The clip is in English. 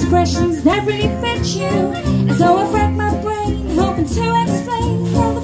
expressions that really fit you. And so I rack my brain, hoping to explain how